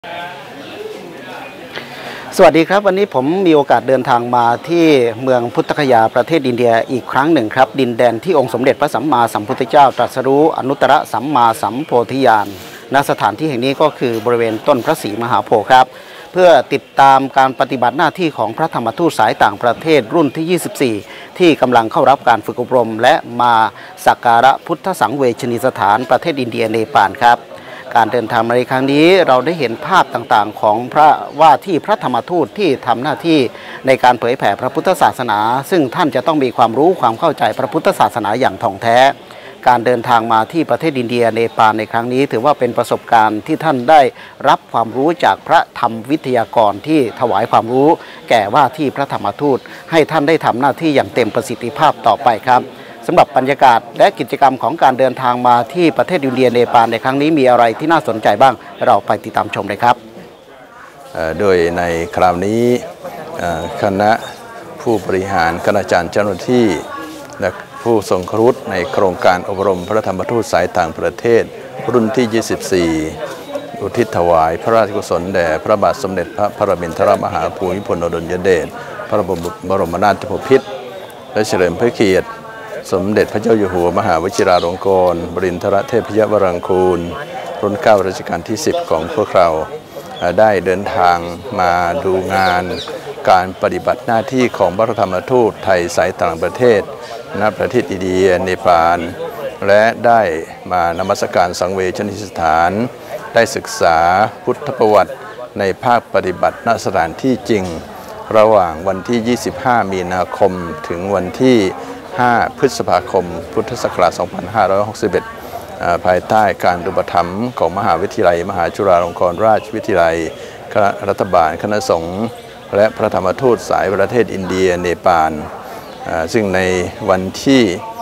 สวัสดีครับวันนี้ผมมีโอกาสเดินทางมาที่เมืองพุทธคยาประเทศอินเดียอีกครั้งหนึ่งครับดินแดนที่องค์สมเด็จพระสัมมาสัมพุทธเจ้าตรัสรู้อนุตตรสัมมาสัมโพธิญาณณสถานที่แห่งนี้ก็คือบริเวณต้นพระศรีมหาโพธิ์ครับเพื่อติดตามการปฏิบัติหน้าที่ของพระธรรมทูตสายต่างประเทศรุ่นที่ 24 ที่กำลังเข้ารับการฝึกอบรมและมาสักการะพุทธสังเวชนียสถานประเทศอินเดียเนปาลครับการเดินทางในครั้งนี้เราได้เห็นภาพต่างๆของพระว่าที่พระธรรมทูตที่ทำหน้าที่ในการเผยแผ่พระพุทธศาสนาซึ่งท่านจะต้องมีความรู้ความเข้าใจพระพุทธศาสนาอย่างถ่องแท้การเดินทางมาที่ประเทศอินเดียเนปาลในครั้งนี้ถือว่าเป็นประสบการณ์ที่ท่านได้รับความรู้จากพระธรรมวิทยากรที่ถวายความรู้แก่ว่าที่พระธรรมทูตให้ท่านได้ทำหน้าที่อย่างเต็มประสิทธิภาพต่อไปครับสำหรับบรรยากาศและกิจกรรมของการเดินทางมาที่ประเทศอินเดียเนปาลในครั้งนี้มีอะไรที่น่าสนใจบ้างเราไปติดตามชมเลยครับโดยในคราวนี้คณะผู้บริหารคณาจารย์เจ้าหน้าที่และผู้ทรงครุฑในโครงการอบรมพระธรรมทูตสายต่างประเทศรุ่นที่ 24 อุทิศถวายพระราชกุศลแด่พระบาทสมเด็จพระปรมินทรมหาภูมิพลอดุลยเดชพระบรมนาถบพิตรและเฉลิมพระเกียรติสมเด็จพระเจ้าอยู่หัวมหาวชิราลงกรณบดินทรเทพยวรังคูลรุ่น9รัชกาลที่ 10ของพวกเราได้เดินทางมาดูงานการปฏิบัติหน้าที่ของพระธรรมทูตไทยสายต่างประเทศณประเทศอินเดียเนปาลและได้มานมัสการสังเวชนียสถานได้ศึกษาพุทธประวัติในภาคปฏิบัติณสถานที่จริงระหว่างวันที่ 25 มีนาคมถึงวันที่5 พฤษภาคม พุทธศักราช 2561 ภายใต้การอุปถัมภ์ของมหาวิทยาลัยมหาจุฬาลงกรณราชวิทยาลัยคณะรัฐบาลคณะสงฆ์และพระธรรมทูตสายประเทศอินเดียเนปาลซึ่งในวันที่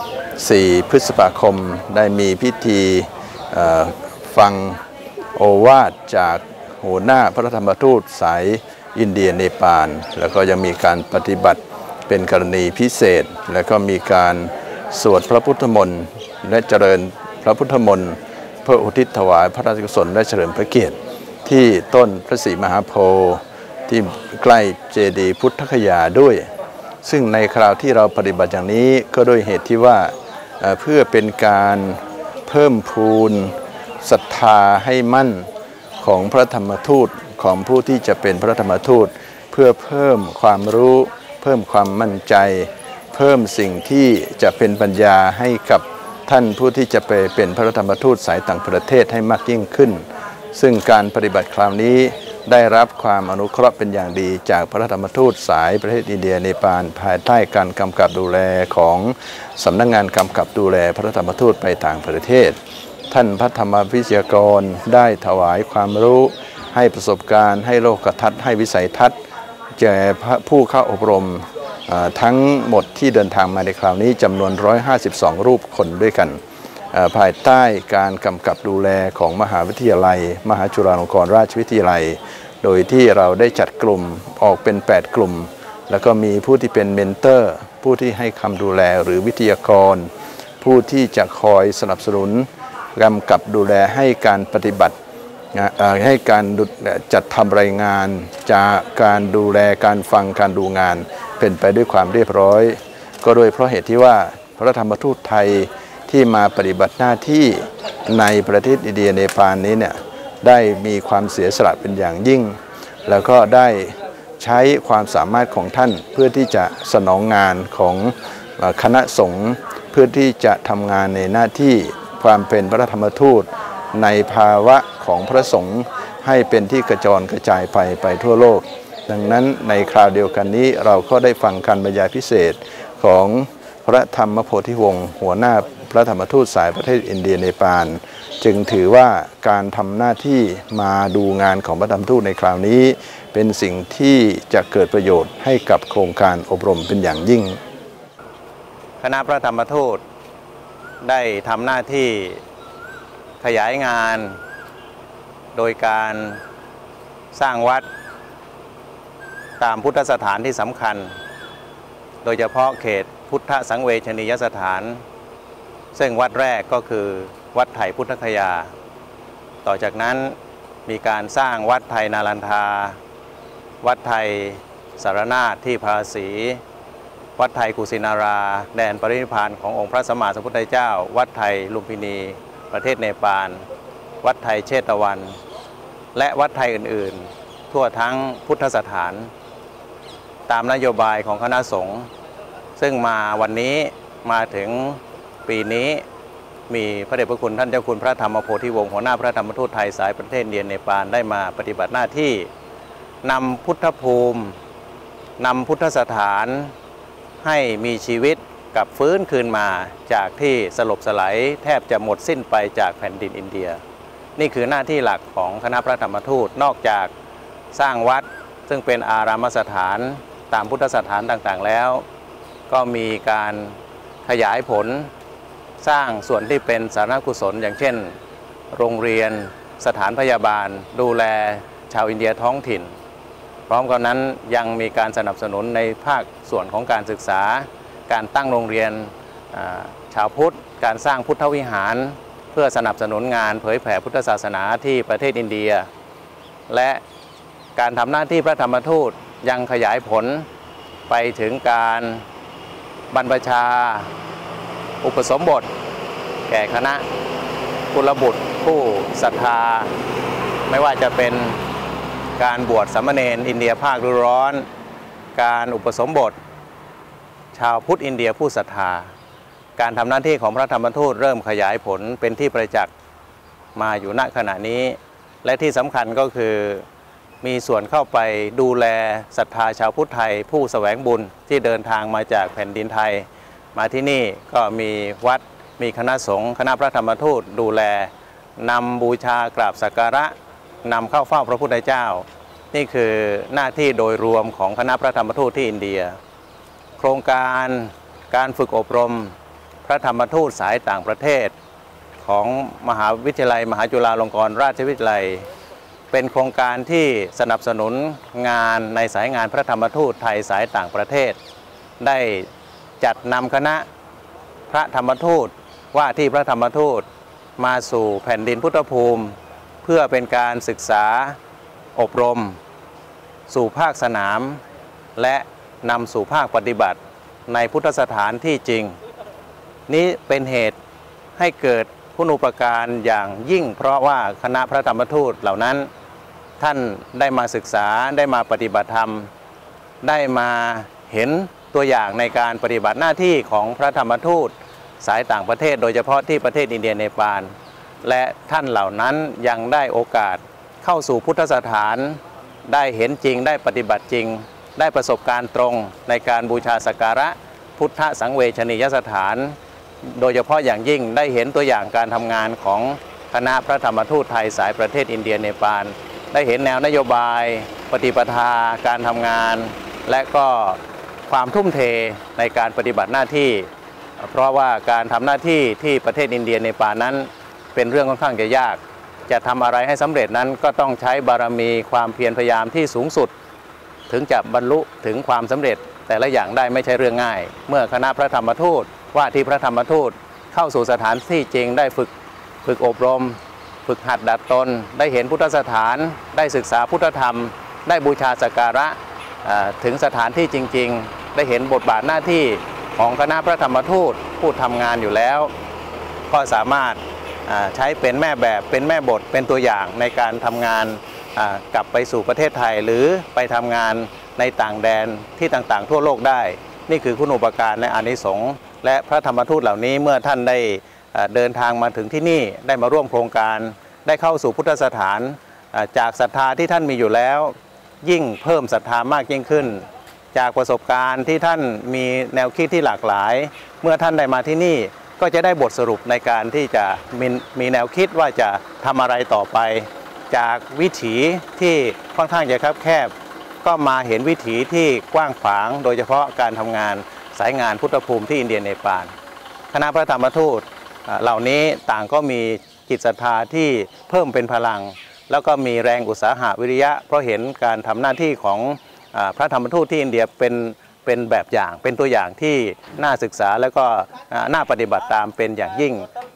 4 พฤษภาคมได้มีพิธีฟังโอวาทจากหัวหน้าพระธรรมทูตสายอินเดียเนปาลแล้วก็ยังมีการปฏิบัติเป็นกรณีพิเศษและก็มีการสวดพระพุทธมนต์และเจริญพระพุทธมนต์เพื่ออุทิศถวายพระราชกุศลและเฉลิมพระเกียรติที่ต้นพระศรีมหาโพธิ์ที่ใกล้เจดีย์พุทธคยาด้วยซึ่งในคราวที่เราปฏิบัติอย่างนี้ก็ด้วยเหตุที่ว่าเพื่อเป็นการเพิ่มพูนศรัทธาให้มั่นของพระธรรมทูตของผู้ที่จะเป็นพระธรรมทูตเพื่อเพิ่มความรู้เพิ่มความมั่นใจเพิ่มสิ่งที่จะเป็นปัญญาให้กับท่านผู้ที่จะไปเป็นพระธรรมทูตสายต่างประเทศให้มากยิ่งขึ้นซึ่งการปฏิบัติคราวนี้ได้รับความอนุเคราะห์เป็นอย่างดีจากพระธรรมทูตสายประเทศอินเดียเนปาลภายใต้การกำกับดูแลของสำนักงานกำกับดูแลพระธรรมทูตไปต่างประเทศท่านพระธรรมวิทยากรได้ถวายความรู้ให้ประสบการณ์ให้โลกทัศน์ให้วิสัยทัศน์แก่ผู้เข้าอบรมทั้งหมดที่เดินทางมาในคราวนี้จำนวน152รูปคนด้วยกันภายใต้การกำกับดูแลของมหาวิทยาลัยมหาจุฬาลงกรณราชวิทยาลัยโดยที่เราได้จัดกลุ่มออกเป็น8กลุ่มแล้วก็มีผู้ที่เป็นเมนเตอร์ผู้ที่ให้คำดูแลหรือวิทยากรผู้ที่จะคอยสนับสนุนกำกับดูแลให้การปฏิบัติให้การจัดทำรายงานจากการดูแลการฟังการดูงานเป็นไปด้วยความเรียบร้อยก็โดยเพราะเหตุที่ว่าพระธรรมทูตไทยที่มาปฏิบัติหน้าที่ในประเทศอินเดียเนปาลนี้เนี่ยได้มีความเสียสละเป็นอย่างยิ่งแล้วก็ได้ใช้ความสามารถของท่านเพื่อที่จะสนองงานของคณะสงฆ์เพื่อที่จะทำงานในหน้าที่ความเป็นพระธรรมทูตในภาวะของพระสงฆ์ให้เป็นที่กระจรกระจายไปทั่วโลกดังนั้นในคราวเดียวกันนี้เราก็ได้ฟังการบรรยายพิเศษของพระธรรมโพธิวงศ์หัวหน้าพระธรรมทูตสายประเทศอินเดียเนปาลจึงถือว่าการทำหน้าที่มาดูงานของพระธรรมทูตในคราวนี้เป็นสิ่งที่จะเกิดประโยชน์ให้กับโครงการอบรมเป็นอย่างยิ่งคณะพระธรรมทูตได้ทำหน้าที่ขยายงานโดยการสร้างวัดตามพุทธสถานที่สำคัญโดยเฉพาะเขตพุทธสังเวชนียสถานซึ่งวัดแรกก็คือวัดไถ่พุทธคยาต่อจากนั้นมีการสร้างวัดไทยนารันทาวัดไทยสารนาถที่ภาษีวัดไทยกุสินาราแดนปรินิพพานขององค์พระสัมมาสัมพุทธเจ้าวัดไทยลุมพินีประเทศเนปาลวัดไทยเชตวันและวัดไทยอื่นๆทั่วทั้งพุทธสถานตามนโยบายของคณะสงฆ์ซึ่งมาวันนี้มาถึงปีนี้มีพระเดชพระคุณท่านเจ้าคุณพระธรรมโพธิวงศ์หัวหน้าพระธรรมทูตไทยสายประเทศอินเดียเนปาลได้มาปฏิบัติหน้าที่นำพุทธภูมินำพุทธสถานให้มีชีวิตกลับฟื้นคืนมาจากที่สลบสลายแทบจะหมดสิ้นไปจากแผ่นดินอินเดียนี่คือหน้าที่หลักของคณะพระธรรมทูตนอกจากสร้างวัดซึ่งเป็นอารามสถานตามพุทธสถานต่างๆแล้วก็มีการขยายผลสร้างส่วนที่เป็นสาธารณกุศลอย่างเช่นโรงเรียนสถานพยาบาลดูแลชาวอินเดียท้องถิ่นพร้อมกันนั้นยังมีการสนับสนุนในภาคส่วนของการศึกษาการตั้งโรงเรียนชาวพุทธการสร้างพุทธวิหารเพื่อสนับสนุนงานเผยแผ่พุทธศาสนาที่ประเทศอินเดียและการทำหน้าที่พระธรรมทูตยังขยายผลไปถึงการบรรพชาอุปสมบทแก่คณะกุลบุตรผู้ศรัทธาไม่ว่าจะเป็นการบวชสามเณรอินเดียภาคฤดูร้อนการอุปสมบทชาวพุทธอินเดียผู้ศรัทธาการทำหน้าที่ของพระธรรมทูตเริ่มขยายผลเป็นที่ประจักษ์มาอยู่ณขณะนี้และที่สำคัญก็คือมีส่วนเข้าไปดูแลศรัทธาชาวพุทธไทยผู้แสวงบุญที่เดินทางมาจากแผ่นดินไทยมาที่นี่ก็มีวัดมีคณะสงฆ์คณะพระธรรมทูตดูแลนำบูชากราบสักการะนำเข้าเฝ้าพระพุทธเจ้านี่คือหน้าที่โดยรวมของคณะพระธรรมทูตที่อินเดียโครงการการฝึกอบรมพระธรรมทูตสายต่างประเทศของมหาวิทยาลัยมหาจุฬาลงกรณราชวิทยาลัยเป็นโครงการที่สนับสนุนงานในสายงานพระธรรมทูตไทยสายต่างประเทศได้จัดนำคณะพระธรรมทูตว่าที่พระธรรมทูตมาสู่แผ่นดินพุทธภูมิเพื่อเป็นการศึกษาอบรมสู่ภาคสนามและนำสู่ภาคปฏิบัติในพุทธสถานที่จริงนี้เป็นเหตุให้เกิดคุณูปการอย่างยิ่งเพราะว่าคณะพระธรรมทูตเหล่านั้นท่านได้มาศึกษาได้มาปฏิบัติธรรมได้มาเห็นตัวอย่างในการปฏิบัติหน้าที่ของพระธรรมทูตสายต่างประเทศโดยเฉพาะที่ประเทศอินเดียเนปาลและท่านเหล่านั้นยังได้โอกาสเข้าสู่พุทธสถานได้เห็นจริงได้ปฏิบัติจริงได้ประสบการณ์ตรงในการบูชาสักการะพุทธสังเวชนียสถานโดยเฉพาะอย่างยิ่งได้เห็นตัวอย่างการทำงานของคณะพระธรรมทูตไทยสายประเทศอินเดียเนปาลได้เห็นแนวนโยบายปฏิปทาการทำงานและก็ความทุ่มเทในการปฏิบัติหน้าที่เพราะว่าการทำหน้าที่ที่ประเทศอินเดียเนปาลนั้นเป็นเรื่องค่อนข้างจะยากจะทำอะไรให้สำเร็จนั้นก็ต้องใช้บารมีความเพียรพยายามที่สูงสุดถึงจะบรรลุถึงความสำเร็จแต่ละอย่างได้ไม่ใช่เรื่องง่ายเมื่อคณะพระธรรมทูตว่าที่พระธรรมทูตเข้าสู่สถานที่จริงได้ฝึกอบรมฝึกหัดดัดตนได้เห็นพุทธสถานได้ศึกษาพุทธธรรมได้บูชาสักการะถึงสถานที่จริงๆได้เห็นบทบาทหน้าที่ของคณะพระธรรมทูตผู้ทำงานอยู่แล้วก็สามารถใช้เป็นแม่แบบเป็นแม่บทเป็นตัวอย่างในการทำงานกลับไปสู่ประเทศไทยหรือไปทำงานในต่างแดนที่ต่างๆทั่วโลกได้นี่คือคุณูปการและอานิสงส์และพระธรรมทูตเหล่านี้เมื่อท่านได้เดินทางมาถึงที่นี่ได้มาร่วมโครงการได้เข้าสู่พุทธสถานจากศรัทธาที่ท่านมีอยู่แล้วยิ่งเพิ่มศรัทธามากยิ่งขึ้นจากประสบการณ์ที่ท่านมีแนวคิดที่หลากหลายเมื่อท่านได้มาที่นี่ก็จะได้บทสรุปในการที่จะมีแนวคิดว่าจะทำอะไรต่อไปจากวิถีที่ค่อนข้างจะคับแคบก็มาเห็นวิถีที่กว้างขวางโดยเฉพาะการทำงานสายงานพุทธภูมิที่อินเดียเนปาลคณะพระธรรมทูตเหล่านี้ต่างก็มีจิตศรัทธาที่เพิ่มเป็นพลังแล้วก็มีแรงอุตสาหะวิริยะเพราะเห็นการทำหน้าที่ของพระธรรมทูตที่อินเดียเป็นแบบอย่างเป็นตัวอย่างที่น่าศึกษาแล้วก็น่าปฏิบัติตามเป็นอย่างยิ่ง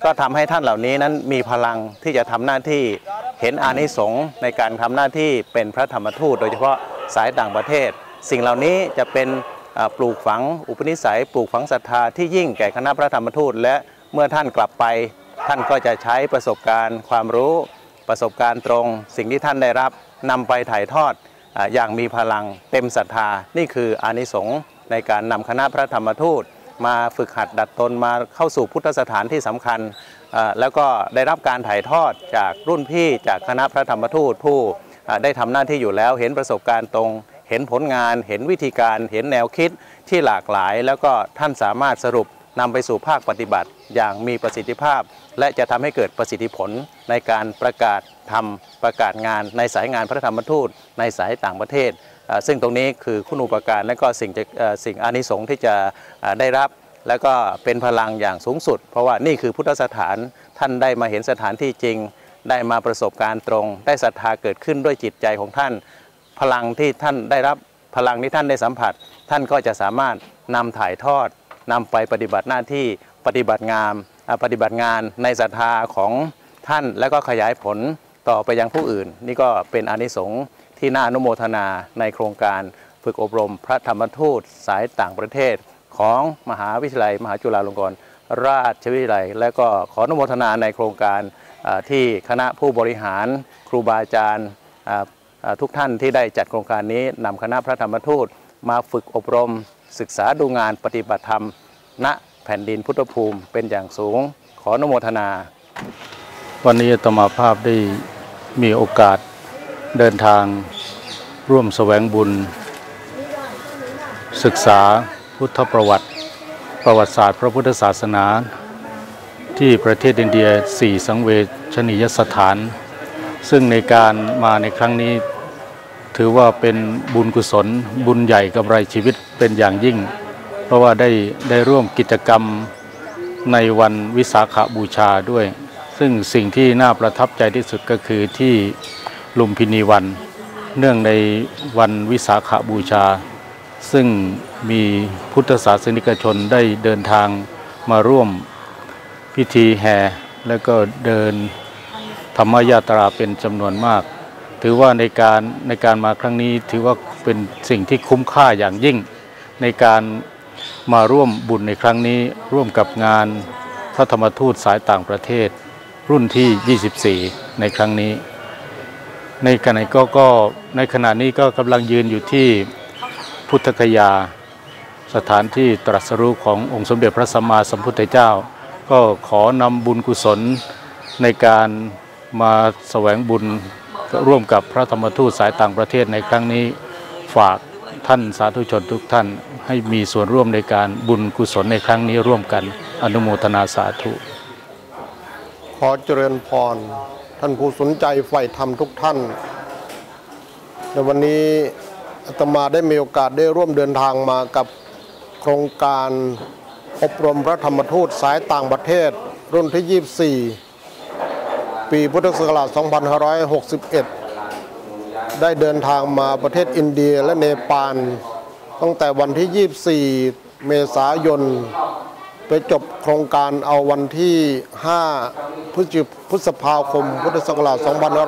ก็ทำให้ท่านเหล่านี้นั้นมีพลังที่จะทำหน้าที่เห็นอานิสงส์ในการทำหน้าที่เป็นพระธรรมทูตโดยเฉพาะสายต่างประเทศสิ่งเหล่านี้จะเป็นปลูกฝังอุปนิสัยปลูกฝังศรัทธาที่ยิ่งแก่คณะพระธรรมทูตและเมื่อท่านกลับไปท่านก็จะใช้ประสบการณ์ความรู้ประสบการณ์ตรงสิ่งที่ท่านได้รับนำไปถ่ายทอดอย่างมีพลังเต็มศรัทธานี่คืออานิสงส์ในการนำคณะพระธรรมทูตมาฝึกหัดดัดตนมาเข้าสู่พุทธสถานที่สำคัญแล้วก็ได้รับการถ่ายทอดจากรุ่นพี่จากคณะพระธรรมทูตผู้ได้ทำหน้าที่อยู่แล้วเห็นประสบการณ์ตรงเห็นผลงานเห็นวิธีการเห็นแนวคิดที่หลากหลายแล้วก็ท่านสามารถสรุปนำไปสู่ภาคปฏิบัติอย่างมีประสิทธิภาพและจะทำให้เกิดประสิทธิผลในการประกาศทำประกาศงานในสายงานพระธรรมทูตในสายต่างประเทศซึ่งตรงนี้คือคุณูปการและก็สิ่งอานิสงส์ที่จะได้รับแล้วก็เป็นพลังอย่างสูงสุดเพราะว่านี่คือพุทธสถานท่านได้มาเห็นสถานที่จริงได้มาประสบการณ์ตรงได้ศรัทธาเกิดขึ้นด้วยจิตใจของท่านพลังที่ท่านได้รับพลังที่ท่านได้สัมผัสท่านก็จะสามารถนำถ่ายทอดนำไปปฏิบัติหน้าที่ปฏิบัติงานในศรัทธาของท่านแล้วก็ขยายผลต่อไปยังผู้อื่นนี่ก็เป็นอานิสงส์ที่น่าอนุโมทนาในโครงการฝึกอบรมพระธรรมทูตสายต่างประเทศของมหาวิทยาลัยมหาจุฬาลงกรณราชวิทยาลัยและก็ขออนุโมทนาในโครงการที่คณะผู้บริหารครูบาอาจารย์ทุกท่านที่ได้จัดโครงการนี้นำคณะพระธรรมทูตมาฝึกอบรมศึกษาดูงานปฏิบัติธรรมณแผ่นดินพุทธภูมิเป็นอย่างสูงขออนุโมทนาวันนี้อาตมาภาพได้มีโอกาสเดินทางร่วมแสวงบุญศึกษาพุทธประวัติศาสตร์พระพุทธศาสนาที่ประเทศอินเดีย4สังเวชนียสถานซึ่งในการมาในครั้งนี้ถือว่าเป็นบุญกุศลบุญใหญ่กำไรชีวิตเป็นอย่างยิ่งเพราะว่าได้ร่วมกิจกรรมในวันวิสาขบูชาด้วยซึ่งสิ่งที่น่าประทับใจที่สุดก็คือที่ลุมพินีวันเนื่องในวันวิสาขบูชาซึ่งมีพุทธศาสนิกชนได้เดินทางมาร่วมพิธีแห่แล้วก็เดินธรรมยาตราเป็นจำนวนมากถือว่าในการมาครั้งนี้ถือว่าเป็นสิ่งที่คุ้มค่าอย่างยิ่งในการมาร่วมบุญในครั้งนี้ร่วมกับงานพระธรรมทูตสายต่างประเทศรุ่นที่24ในครั้งนี้ในขณะนี้ก็กำลังยืนอยู่ที่พุทธคยาสถานที่ตรัสรู้ขององค์สมเด็จพระสัมมาสัมพุทธเจ้าก็ขอนำบุญกุศลในการมาแสวงบุญร่วมกับพระธรรมทูตสายต่างประเทศในครั้งนี้ฝากท่านสาธุชนทุกท่านให้มีส่วนร่วมในการบุญกุศลในครั้งนี้ร่วมกันอนุโมทนาสาธุขอเจริญพรท่านผู้สนใจใฝ่ธรรมทุกท่านในวันนี้อาตมาได้มีโอกาสได้ร่วมเดินทางมากับโครงการอบรมพระธรรมทูตสายต่างประเทศรุ่นที่24ปีพุทธศักราช2561ได้เดินทางมาประเทศอินเดียและเนปาลตั้งแต่วันที่24เมษายนไปจบโครงการเอาวันที่5พฤษภาคมพุทธศักราช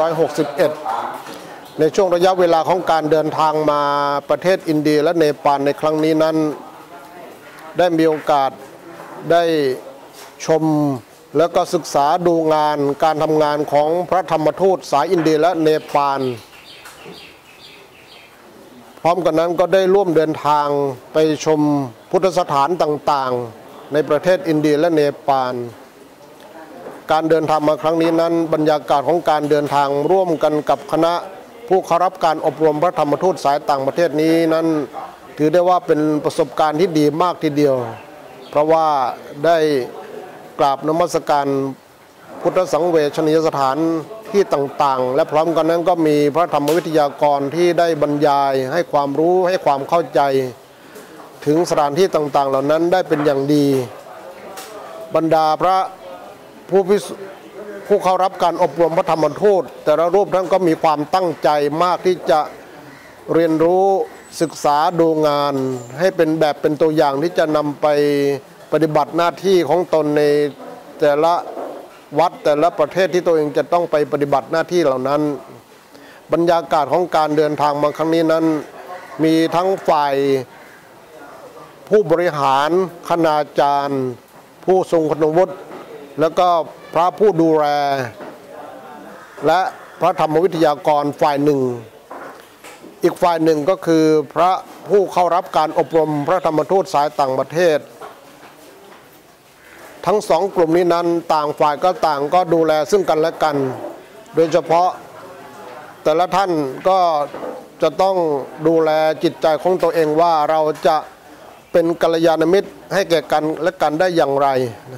2561ในช่วงระยะเวลาของการเดินทางมาประเทศอินเดียและเนปาลในครั้งนี้นั้นได้มีโอกาสได้ชมแล้วก็ศึกษาดูงานการทำงานของพระธรรมทูตสายอินเดียและเนปาลพร้อมกันนั้นก็ได้ร่วมเดินทางไปชมพุทธสถานต่างๆในประเทศอินเดียและเนปาลการเดินทางมาครั้งนี้นั้นบรรยากาศของการเดินทางร่วมกันกับคณะผู้เข้ารับการอบรมพระธรรมทูตสายต่างประเทศนี้นั้นถือได้ว่าเป็นประสบการณ์ที่ดีมากทีเดียวเพราะว่าได้กราบนมัสการพุทธสังเวชนียสถานที่ต่างๆและพร้อมกันนั้นก็มีพระธรรมวิทยากรที่ได้บรรยายให้ความรู้ให้ความเข้าใจถึงสถานที่ต่างๆเหล่านั้นได้เป็นอย่างดีบรรดาพระผู้เข้ารับการอบรมพระธรรมทูตแต่ละรูปท่านก็มีความตั้งใจมากที่จะเรียนรู้ศึกษาดูงานให้เป็นแบบเป็นตัวอย่างที่จะนำไปปฏิบัติหน้าที่ของตนในแต่ละวัดแต่ละประเทศที่ตัวเองจะต้องไปปฏิบัติหน้าที่เหล่านั้นบรรยากาศของการเดินทางมาครั้งนี้นั้นมีทั้งฝ่ายผู้บริหารคณาจารย์ผู้ทรงคุณวุฒิแล้วก็พระผู้ดูแลและพระธรรมวิทยากรฝ่ายหนึ่งอีกฝ่ายหนึ่งก็คือพระผู้เข้ารับการอบรมพระธรรมทูตสายต่างประเทศทั้งสองกลุ่มนี้นั้นต่างฝ่ายก็ต่างก็ดูแลซึ่งกันและกันโดยเฉพาะแต่ละท่านก็จะต้องดูแลจิตใจของตัวเองว่าเราจะเป็นกัลยาณมิตรให้แก่กันและกันได้อย่างไร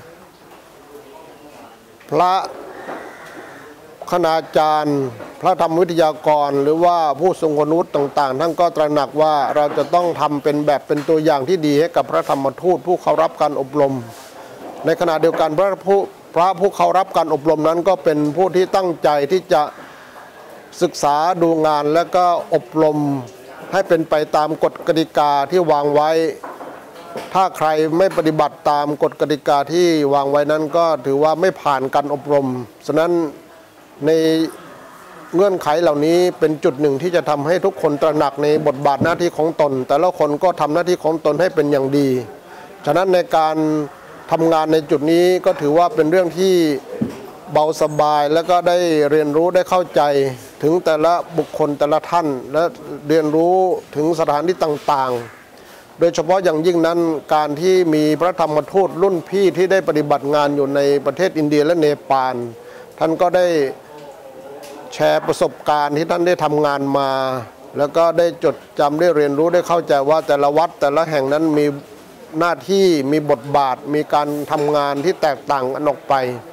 พระคณาจารย์พระธรรมวิทยากรหรือว่าผู้ทรงคุณวุฒิต่างๆท่านก็ตระหนักว่าเราจะต้องทำเป็นแบบเป็นตัวอย่างที่ดีให้กับพระธรรมทูตผู้เข้ารับการอบรมในขณะเดียวกันพระผู้เข้ารับการอบรมนั้นก็เป็นผู้ที่ตั้งใจที่จะศึกษาดูงานและก็อบรมให้เป็นไปตามกฎกติกาที่วางไว้ถ้าใครไม่ปฏิบัติตามกฎกติกาที่วางไว้นั้นก็ถือว่าไม่ผ่านการอบรมฉะนั้นในเงื่อนไขเหล่านี้เป็นจุดหนึ่งที่จะทำให้ทุกคนตระหนักในบทบาทหน้าที่ของตนแต่ละคนก็ทำหน้าที่ของตนให้เป็นอย่างดีฉะนั้นในการทำงานในจุดนี้ก็ถือว่าเป็นเรื่องที่เบาสบายแล้วก็ได้เรียนรู้ได้เข้าใจถึงแต่ละบุคคลแต่ละท่านและเรียนรู้ถึงสถานที่ต่างๆโดยเฉพาะอย่างยิ่งนั้นการที่มีพระธรรมทูตรุ่นพี่ที่ได้ปฏิบัติงานอยู่ในประเทศอินเดียและเนปาลท่านก็ได้แชร์ประสบการณ์ที่ท่านได้ทำงานมาแล้วก็ได้จดจำได้เรียนรู้ได้เข้าใจว่าแต่ละวัดแต่ละแห่งนั้นมีหน้าที่มีบทบาทมีการทำงานที่แตกต่างกันออกไป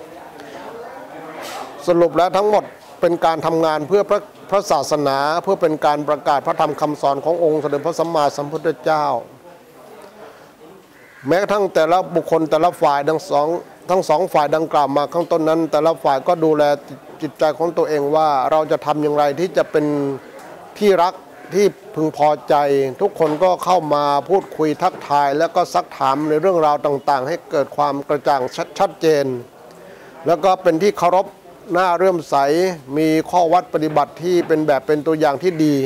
สรุปแล้วทั้งหมดเป็นการทำงานเพื่อพระศาสนาเพื่อเป็นการประกาศพระธรรมคำสอนขององค์สมเด็จพระสัมมาสัมพุทธเจ้าแม้กระทั่งแต่ละบุคคลแต่ละฝ่ายทั้งสองฝ่ายดังกล่าวมาข้างต้นนั้นแต่ละฝ่ายก็ดูแลจิตใจของตัวเองว่าเราจะทำอย่างไรที่จะเป็นที่รักที่พึงพอใจทุกคนก็เข้ามาพูดคุยทักทายแล้วก็ซักถามในเรื่องราวต่างๆให้เกิดความกระจ่างชัดเจนแล้วก็เป็นที่เคารพหน้าเรื่อมใสมีข้อวัดปฏิบัติที่เป็นแบบเป็นตัวอย่างที่ดี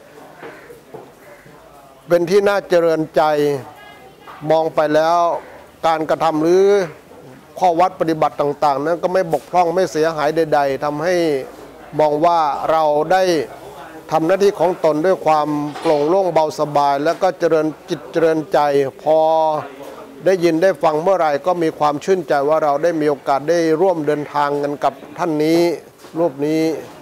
เป็นที่น่าเจริญใจมองไปแล้วการกระทำหรือข้อวัดปฏิบัติต่างๆนั้นก็ไม่บกพร่องไม่เสียหายใดๆทำให้มองว่าเราได้ทำหน้าที่ของตนด้วยความโปร่งโล่งเบาสบายแล้วก็เจริญจิตเจริญใจพอได้ยินได้ฟังเมื่อไหร่ก็มีความชื่นใจว่าเราได้มีโอกาสได้ร่วมเดินทางกันกับท่านนี้รูปนี้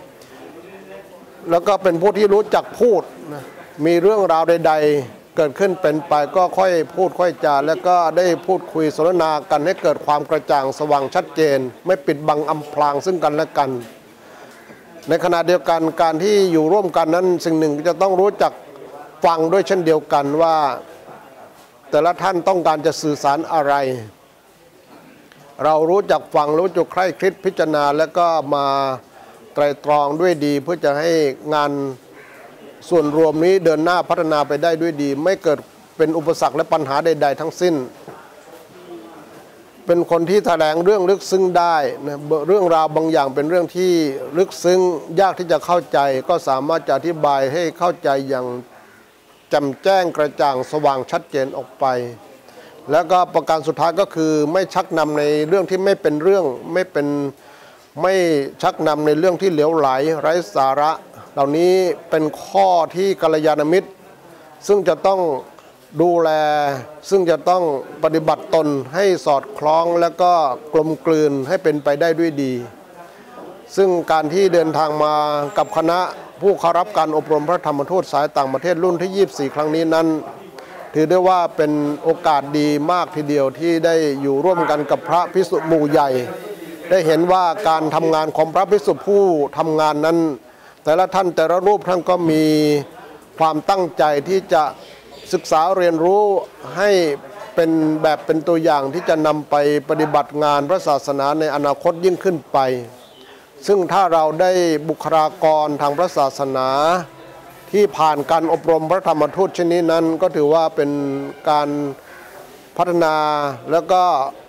แล้วก็เป็นผู้ที่รู้จักพูดมีเรื่องราวใดๆเกิดขึ้นเป็นไปก็ค่อยพูดค่อยจาแล้วก็ได้พูดคุยสนทนากันให้เกิดความกระจ่างสว่างชัดเจนไม่ปิดบังอำพรางซึ่งกันและกันในขณะเดียวกันการที่อยู่ร่วมกันนั้นสิ่งหนึ่งจะต้องรู้จักฟังด้วยเช่นเดียวกันว่าแต่ละท่านต้องการจะสื่อสารอะไรเรารู้จักฟังรู้จักใคร่คริสพิจารณาแล้วก็มาไตร่ตรองด้วยดีเพื่อจะให้งานส่วนรวมนี้เดินหน้าพัฒนาไปได้ด้วยดีไม่เกิดเป็นอุปสรรคและปัญหาใดๆทั้งสิ้นเป็นคนที่แถลงเรื่องลึกซึ้งได้นะเรื่องราวบางอย่างเป็นเรื่องที่ลึกซึ้งยากที่จะเข้าใจก็สามารถจะอธิบายให้เข้าใจอย่างแจ่มแจ้งกระจ่างสว่างชัดเจนออกไปแล้วก็ประการสุดท้ายก็คือไม่ชักนำในเรื่องที่ไม่เป็นเรื่องไม่ชักนำในเรื่องที่เหลวไหลไร้สาระเหล่านี้เป็นข้อที่กัลยาณมิตรซึ่งจะต้องดูแลซึ่งจะต้องปฏิบัติตนให้สอดคล้องและก็กลมกลืนให้เป็นไปได้ด้วยดีซึ่งการที่เดินทางมากับคณะผู้เข้ารับการอบรมพระธรรมทูตสายต่างประเทศรุ่นที่24ครั้งนี้นั้นถือได้ว่าเป็นโอกาสดีมากทีเดียวที่ได้อยู่ร่วมกันกับพระภิกษุหมู่ใหญ่ได้เห็นว่าการทำงานของพระภิกษุผู้ทำงานนั้นแต่ละท่านแต่ละรูปท่านก็มีความตั้งใจที่จะศึกษาเรียนรู้ให้เป็นแบบเป็นตัวอย่างที่จะนำไปปฏิบัติงานพระศาสนาในอนาคตยิ่งขึ้นไปซึ่งถ้าเราได้บุคลากรทางพระศาสนาที่ผ่านการอบรมพระธรรมทูตชนิดนั้นก็ถือว่าเป็นการพัฒนาแล้วก็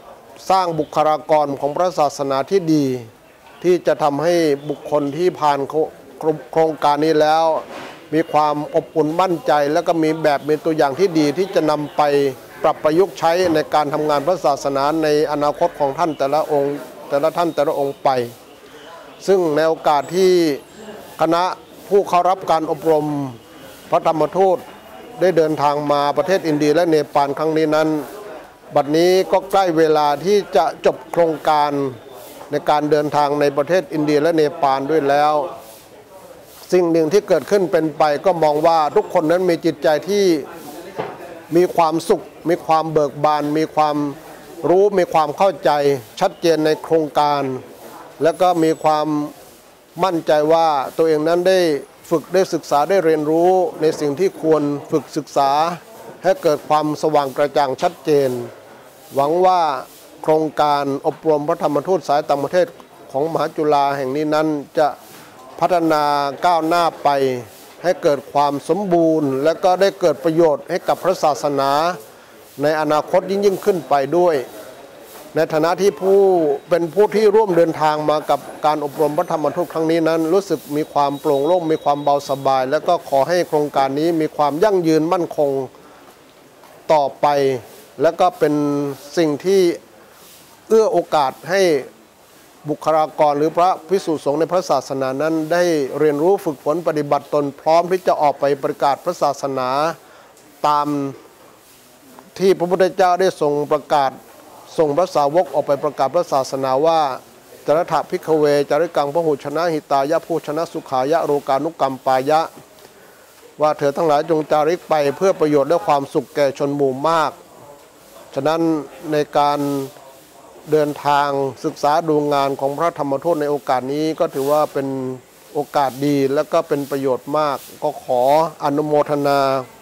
สร้างบุคลากรของพระศาสนาที่ดีที่จะทำให้บุคคลที่ผ่านโครงการนี้แล้วมีความอบอุ่นมั่นใจและก็มีแบบเป็นตัวอย่างที่ดีที่จะนำไปปรับประยุกต์ใช้ในการทำงานพระศาสนาในอนาคตของท่านแต่ละองค์แต่ละองค์ไปซึ่งในโอกาสที่คณะผู้เข้ารับการอบรมพระธรรมทูตได้เดินทางมาประเทศอินเดียและเนปาลครั้งนี้นั้นบัดนี้ก็ใกล้เวลาที่จะจบโครงการในการเดินทางในประเทศอินเดียและเนปาลด้วยแล้วสิ่งหนึ่งที่เกิดขึ้นเป็นไปก็มองว่าทุกคนนั้นมีจิตใจที่มีความสุขมีความเบิกบานมีความรู้มีความเข้าใจชัดเจนในโครงการและก็มีความมั่นใจว่าตัวเองนั้นได้ฝึกได้ศึกษาได้เรียนรู้ในสิ่งที่ควรฝึกศึกษาให้เกิดความสว่างกระจ่างชัดเจนหวังว่าโครงการอบรมพระธรรมทูตสายต่างประเทศของมหาจุฬาแห่งนี้นั้นจะพัฒนาก้าวหน้าไปให้เกิดความสมบูรณ์และก็ได้เกิดประโยชน์ให้กับพระศาสนาในอนาคตยิ่งขึ้นไปด้วยในฐานะที่เป็นผู้ที่ร่วมเดินทางมากับการอบรมพระธรรมทูตครั้งนี้นั้นรู้สึกมีความโปร่งโล่งมีความเบาสบายและก็ขอให้โครงการนี้มีความยั่งยืนมั่นคงต่อไปและก็เป็นสิ่งที่เอื้อโอกาสให้บุคลากรหรือพระภิกษุสงฆ์ในพระศาสนานั้นได้เรียนรู้ฝึกฝนปฏิบัติตนพร้อมที่จะออกไปประกาศพระศาสนาตามที่พระพุทธเจ้าได้ทรงประกาศส่งพระสาวกออกไปประกาศพระศาสนาว่าจารถะภิกขเวจาริกังพหุชนะหิตายะผู้ชนะสุขายะโรกานุกรรมปายะว่าเธอทั้งหลายจงจาริกไปเพื่อประโยชน์และความสุขแก่ชนหมู่มากฉะนั้นในการเดินทางศึกษาดูงานของพระธรรมทูตในโอกาสนี้ก็ถือว่าเป็นโอกาสดีและก็เป็นประโยชน์มากก็ขออนุโมทนา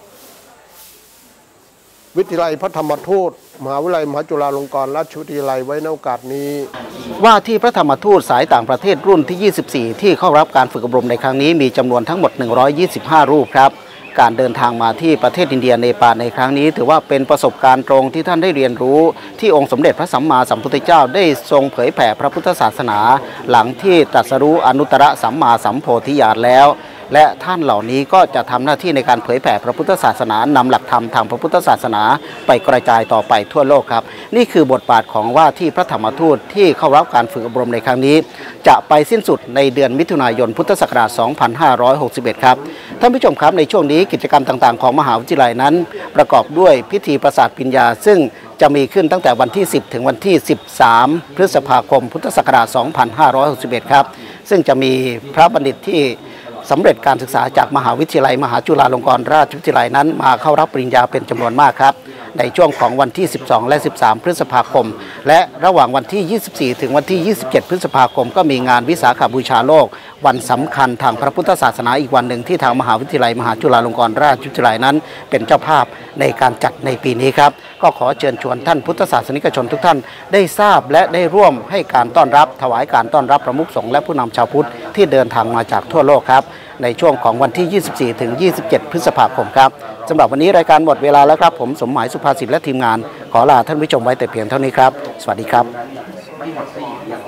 วิทยาลัยพระธรรมทูตมหาวิทยาลัยมหาจุฬาลงกรณราชวิทยาลัยไว้ในโอกาสนี้ว่าที่พระธรรมทูตสายต่างประเทศรุ่นที่ 24 ที่เข้ารับการฝึกอบรมในครั้งนี้มีจำนวนทั้งหมด125 รูปครับการเดินทางมาที่ประเทศอินเดียเนปาลในครั้งนี้ถือว่าเป็นประสบการณ์ตรงที่ท่านได้เรียนรู้ที่องค์สมเด็จพระสัมมาสัมพุทธเจ้าได้ทรงเผยแผ่พระพุทธศาสนาหลังที่ตรัสรู้อนุตตรสัมมาสัมโพธิญาณแล้วและท่านเหล่านี้ก็จะทำหน้าที่ในการเผยแผ่พระพุทธศาสนานำหลักธรรมทางพระพุทธศาสนาไปกระจายต่อไปทั่วโลกครับนี่คือบทบาทของว่าที่พระธรรมทูตที่เข้ารับการฝึกอบรมในครั้งนี้จะไปสิ้นสุดในเดือนมิถุนายนพุทธศักราช 2561 ครับท่านผู้ชมครับในช่วงนี้กิจกรรมต่างๆของมหาวิทยาลัยนั้นประกอบด้วยพิธีประสาทปิญญาซึ่งจะมีขึ้นตั้งแต่วันที่ 10 ถึงวันที่ 13 พฤษภาคมพุทธศักราช 2561 ครับซึ่งจะมีพระบัณฑิตที่สำเร็จการศึกษาจากมหาวิทยาลัยมหาจุฬาลงกรณราชวิทยาลัยนั้นมาเข้ารับปริญญาเป็นจำนวนมากครับในช่วงของวันที่ 12 และ 13 พฤษภาคมและระหว่างวันที่ 24 ถึงวันที่ 27 พฤษภาคมก็มีงานวิสาขบูชาโลกวันสำคัญทางพระพุทธศาสนาอีกวันหนึ่งที่ทางมหาวิทยาลัยมหาจุฬาลงกรณราชวิทยาลัยนั้นเป็นเจ้าภาพในการจัดในปีนี้ครับก็ขอเชิญชวนท่านพุทธศาสนิกชนทุกท่านได้ทราบและได้ร่วมให้การต้อนรับถวายการต้อนรับประมุขสงฆ์และผู้นำชาวพุทธที่เดินทางมาจากทั่วโลกครับในช่วงของวันที่ 24 ถึง 27 พฤษภาคมครับสำหรับวันนี้รายการหมดเวลาแล้วครับผมสมหมายสุภาษิตและทีมงานขอลาท่านผู้ชมไว้แต่เพียงเท่านี้ครับสวัสดีครับ